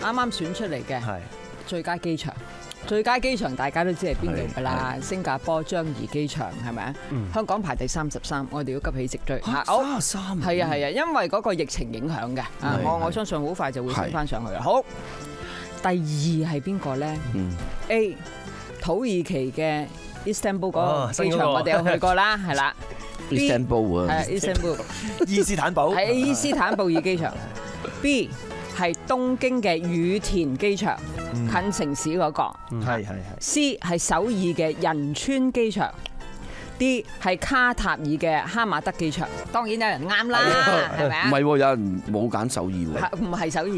啱啱選出嚟嘅最佳機場。最佳機場大家都知係邊度㗎啦，新加坡樟宜機場係咪啊？香港排第33，我哋要急起直追。33係啊，因為嗰個疫情影響嘅。我相信好快就會升翻上去啦。好，第2係邊個咧？A 土耳其嘅 Istanbul 嗰個機場，我哋有去過啦，係啦。 Istanbul 啊， 係 Istanbul， 伊斯坦堡， 係伊斯坦布爾機場。B 係東京嘅羽田機場，近城市嗰個。 係。 C 係首爾嘅仁川機場。D 係卡塔爾嘅哈馬德機場。當然有人啱啦，係咪啊？ 唔係喎，有人冇揀首爾喎。 唔係首爾。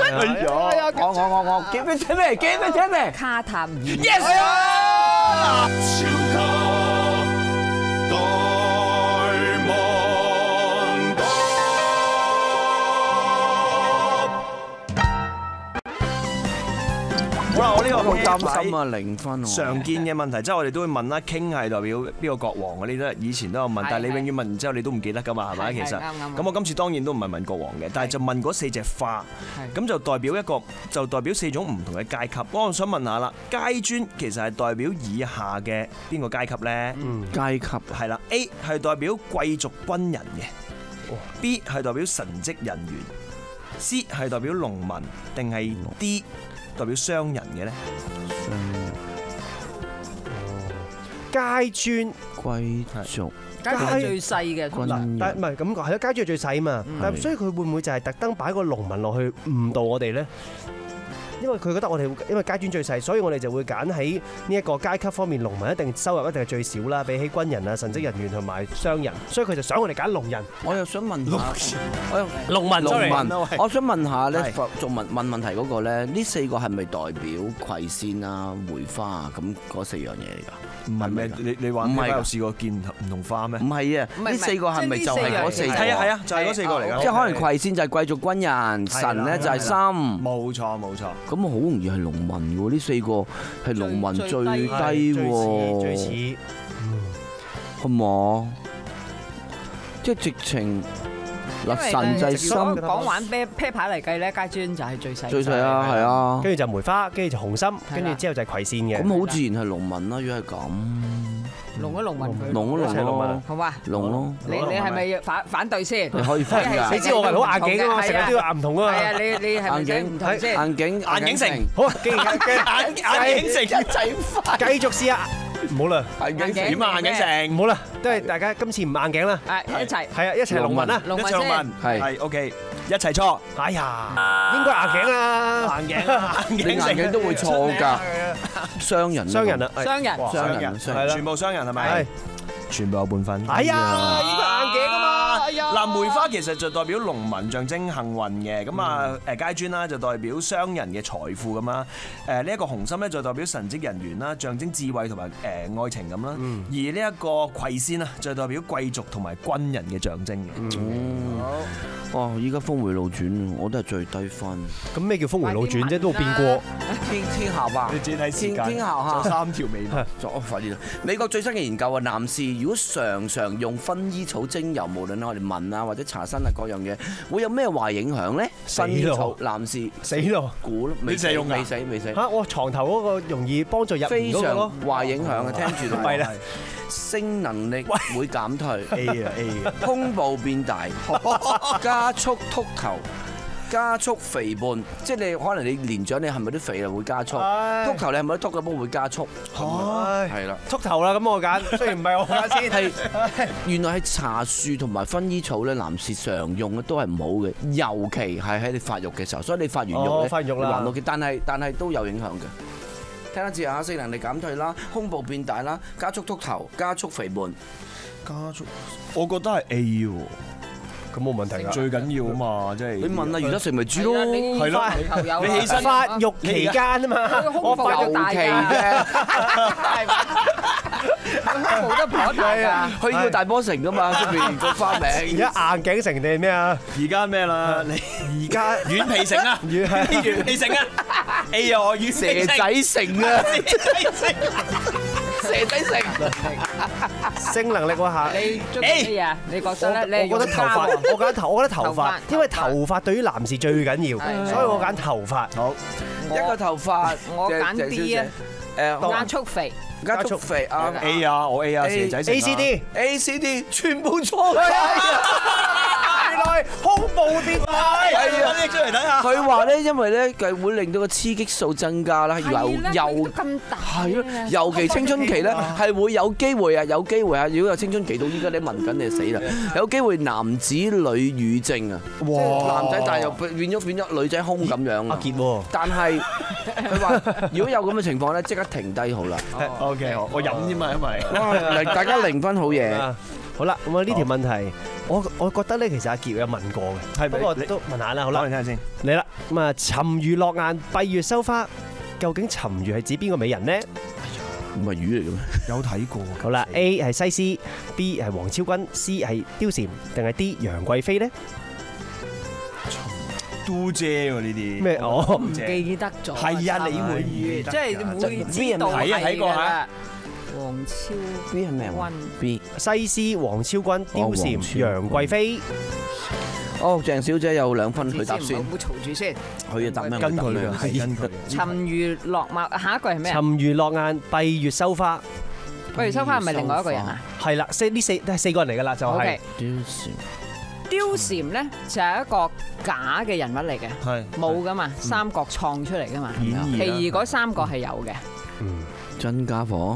我 give it to me。 卡塔爾。 Yes。 哇！我呢個好擔心啊，0分。 常見嘅問題，即係我哋都會問啦，King係代表邊個國王嘅？你都以前都有問，但係你永遠問完之後你都唔記得㗎嘛，係咪？其實咁我今次當然都唔係問國王嘅，但係就問嗰4隻花，咁就代表4種唔同嘅階級。我想問下啦，階磚其實係代表以下嘅邊個階級咧？ 階級係啦 ，A 係代表貴族軍人嘅，B 係代表神職人員，C 係代表農民，定係 D？代表商人嘅咧， 階磚貴族， 階磚最細嘅軍人， 但唔係咁講，係咯，階磚係最細嘛，但所以佢會唔會就係特登擺個農民落去誤導我哋咧？因為佢覺得我哋因為階磚最細，所以我哋就會揀喺呢一個階級方面，農民一定收入一定係最少啦，比起軍人啊、神職人員同埋商人，所以佢就想我哋揀農人。 我又想問下， 農民， 我想問下咧，仲問問題嗰個咧，呢4個係咪代表葵扇啊、梅花啊咁嗰4樣嘢嚟㗎？ 唔係咩？你話唔係有試過見唔同花咩？ 唔係啊，呢4個係咪就係嗰4個？ 係啊，就係嗰4個嚟㗎。 即係可能葵扇就係貴族軍人，神咧就係心。 冇錯。 咁好容易係農民喎，呢4個係農民最低喎， 最似， 係嘛？即係直情嗱，神就係心。 講玩啤牌嚟計咧，階磚就係最細。 最細啊，係啊。 跟住就梅花，跟住就紅心，跟住之後就係葵扇嘅。 咁好自然係農民啦，如果係咁。 農一農民佢。 農咯， 好嘛？ 農咯。 你係咪反對先？ 你可以反㗎。 你知我係好硬頸㗎嘛，成日都要硬唔同㗎嘛。 係啊，你係咪想唔同先？ 硬頸城。好啊，眼鏡城一齊快。繼續試下。唔好啦， 眼鏡點啊？眼鏡城唔好啦，都係大家今次唔硬頸啦。 一齊。 係啊，一齊農民啦， 一齊農民。係 OK，一齊錯。 哎呀，應該硬頸啦， 硬頸你硬頸都會錯㗎。商人啊， 全部商人係咪？全部有半分。 哎呀，應該硬頸㗎嘛。 嗱，梅花其實就代表農民，象徵幸運嘅。咁啊，階磚啦就代表商人嘅財富咁啦。呢一個紅心咧就代表神職人員啦，象徵智慧同埋愛情咁啦。而呢一個葵扇啊，就代表貴族同埋軍人嘅象徵嘅。 哇！依家峰迴路轉，我都係最低分。 咁咩叫峰迴路轉啫？都變過。 天下吧。 你自己睇時間。 天下就3條尾巴。 快啲啦！美國最新嘅研究啊，男士如果常用薰衣草精油，無論我哋聞啊或者搽身啊各樣嘢，會有咩壞影響咧？薰衣草男士死咯， 估咯，未死。嚇！ 我床頭嗰個容易幫助入非常壞影響啊！聽住都弊啦。性能力會減退 ，A 啊， 胸部變大，加速禿頭，加速肥胖，即係你可能你年長你係咪都肥啊會加速？禿頭你係咪都禿嘅都會加速？係啦， 禿頭啦咁我揀，雖然唔係我揀先。 係原來係茶樹同埋薰衣草咧，男士常用咧都係唔好嘅，尤其係喺你發育嘅時候，所以你發完育咧， 發育啦， 還 OK， 但係都有影響嘅。聽一次下，性能力減退啦，胸部變大啦，加速禿頭，加速肥胖， 我覺得係 A 喎。 咁冇問題㗎， 最緊要啊嘛，即係你問啊，而家食咪豬咯， 係咯，你起身發育期間啊嘛， 我發育期啫，係嘛？冇得跑大㗎， 去到大波城㗎嘛，出邊個花名。 而家硬頸城定係咩啊？ 而家咩啦？你而家軟皮城啊？軟皮城啊 ！A 啊，我軟蛇仔城啊！蛇仔城。 性能力喎下。 你中意乜嘢啊？你覺得咧？ 我覺得頭髮，我覺得頭髮，因為頭髮對於男士最緊要，所以我揀頭髮。好， 一個頭髮， 我揀 D 啊，加速肥。 加速肥啱 A 啊，我 A 啊，蛇仔 A C D 全部錯。 原來胸部變大， 係啊，拎出嚟睇下。 佢話咧，因為咧佢會令到個雌激素增加啦，又咁大， 係咯，尤其青春期咧係會有機會啊，有機會啊！如果有青春期到依家你聞緊你就死啦，有機會男子女乳症啊！哇，男仔但係又變咗女仔胸咁樣啊！ 傑喎， 但係佢話如果有咁嘅情況咧，即刻停低好啦。 OK，我飲啫嘛，因為哇，大家0分好嘢。 好啦，咁啊呢條問題，我覺得咧其實阿傑有問過嘅，不過都問下啦，好啦， 講嚟聽下先。 嚟啦，咁啊沉魚落雁，閉月羞花，究竟沉魚係指邊個美人呢？ 唔係魚嚟嘅咩？ 有睇過。 好啦 ，A 係西施 ，B 係黃超君 ，C 係貂蟬，定係 D 楊貴妃呢？ 都姐喎呢啲咩？我唔記得咗。 係啊，你會即係會知道睇啊睇過嚇。 黃超 B 係咩？B 西施、黃超君、貂蟬、楊貴妃。 哦，鄭小姐有2分，佢答先。 唔好嘈住先。 佢要答咩？ 跟佢嘅，係跟佢。 沉魚落雁，下一句係咩啊？ 沉魚落雁，閉月羞花。 閉月羞花係咪另外一個人啊？ 係啦，呢四個人嚟噶啦，就係。 貂蟬咧就係一個假嘅人物嚟嘅， 係冇噶嘛，三國創出嚟噶嘛， 演其餘嗰3個係有嘅。 真家伙。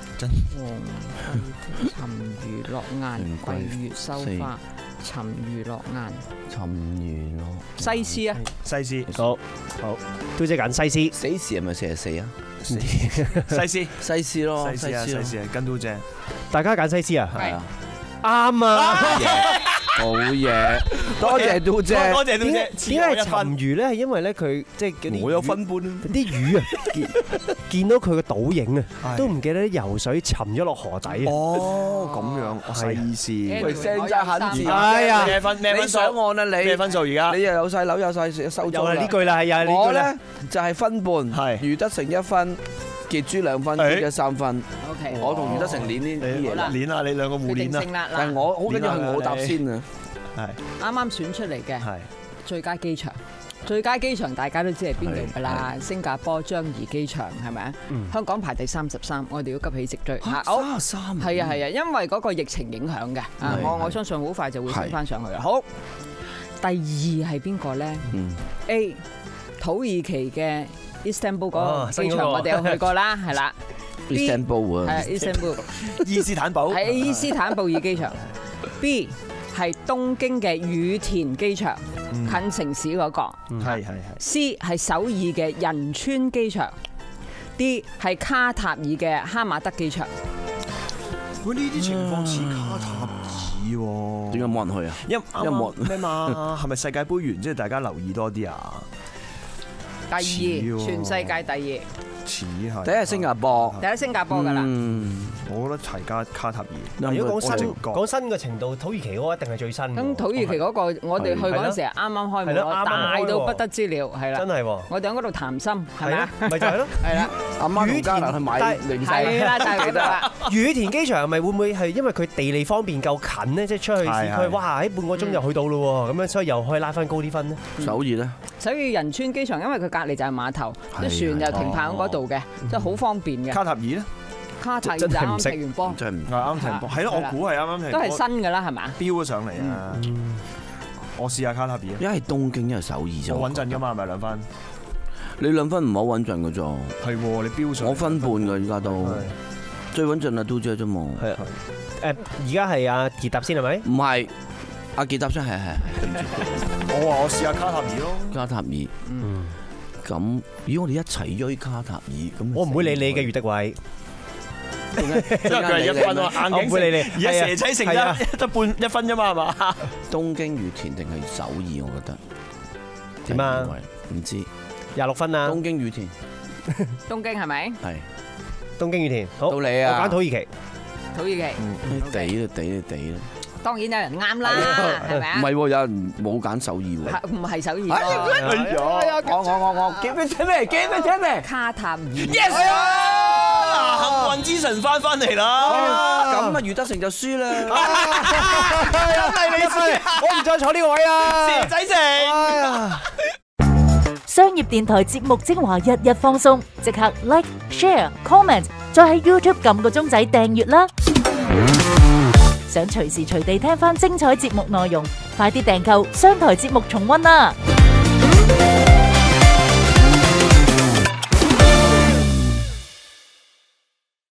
沉魚落雁，閉月羞花。沉魚落雁， 沉魚落西施啊， 西施， 好，都即係揀西施。 死時係咪44啊？ 西施， 西施咯， 西施啊，西施啊，跟都正。 大家揀西施啊？ 係啊， 啱啊！ 好嘢，多謝都姐， 多謝都姐。 點解係沉魚咧？係因為咧佢即係嗰啲我有分半啲魚啊，見到佢個倒影啊，都唔記得游水沉咗落河底啊！ 哦，咁樣，西施。 喂，聲真狠字， 哎呀， 你上岸啊你？ 咩分數而家？ 你又有晒樓有晒收租啦。 又係呢句啦，係又係呢句啦。 我咧就係分半， 係余德成1分，傑珠2分，傑嘅3分。 OK， 我同余德成練呢啲嘢啦， 練啊，你兩個互練啊。 但係我好緊要係我答先啊。 係啱啱選出嚟嘅最佳機場，最佳機場大家都知係邊度㗎啦？新加坡樟宜機場係咪啊？香港排第33，我哋要急起直追。好，33係啊，因為嗰個疫情影響嘅。我相信好快就會升翻上去啦。好，第2係邊個咧？A 土耳其嘅 Istanbul 嗰個機場，我哋有去過啦，係啦。 Istanbul 啊， 係 Istanbul， 伊斯坦堡， 係伊斯坦布爾機場。B 係東京嘅羽田機場，近城市嗰個。 係。 C 係首爾嘅仁川機場。D 係卡塔爾嘅哈馬德機場。 喂，呢啲情況似卡塔爾喎， 點解冇人去啊？ 因為咩嘛？係咪世界盃完即係大家留意多啲啊？ 第2，全世界第2。 似係。 第一係新加坡， 第一新加坡㗎啦。 我覺得齊加卡塔爾。 如果講新嘅程度，土耳其嗰個一定係最新。 咁土耳其嗰個，我哋去嗰陣時係啱啱開門，大到不得之了，係啦。 真係喎！ 我哋喺嗰度談心，係咪啊？ 咪就係咯， 係啦。 阿媽同家人去買零食。 係啦，就係記得啦。 羽田機場係咪會唔會係因為佢地理方面夠近呢？即係出去市區，哇！喺半個鐘就去到咯喎，咁樣所以又可以拉翻高啲分呢？ 首爾咧？ 首爾仁川機場，因為佢隔離就係碼頭，啲船又停泊喺嗰度嘅，即係好方便嘅。 卡塔爾咧？ 卡塔爾就啱啱踢完波， 真係唔啱踢波，係咯，我估係啱啱踢波， 都係新㗎啦，係嘛？ 飆咗上嚟啊！我試下卡塔爾， 一係東京，一係首爾就好穩陣㗎嘛，係咪2分？ 你2分唔好穩陣㗎咋？ 係喎，你飆上， 我分半㗎，而家都最穩陣啊，都啫嘛。 係而家係阿傑答先係咪？ 唔係，阿傑答先係。 我話我試下卡塔爾咯， 卡塔爾。咁如果我哋一齊追卡塔爾，咁我唔會理你嘅余德偉。 因為佢係1分啊，硬頸你。而家蛇仔成得1分啫嘛，係嘛？ 東京羽田定係首爾？我覺得點啊？ 唔知 26分啊！ 東京羽田， 東京係咪？ 係東京羽田。好， 到你啊！ 我揀土耳其。 土耳其。 地啦。 當然有人啱啦，係咪啊？ 唔係喎，有人冇揀首爾喎。 唔係首爾喎。 我，Give me 卡塔爾。 Yes！ 幸運之神翻嚟啦！ 咁啊，余德成就輸啦。 真係你輸， 我唔再坐呢個位啊！ 蛇仔成。 商業電台節目精華日日放送，即刻 like、share、comment， 再喺 YouTube 撳個鐘仔訂閱啦！想隨時隨地聽翻精彩節目內容，快啲訂購商台節目重溫啦！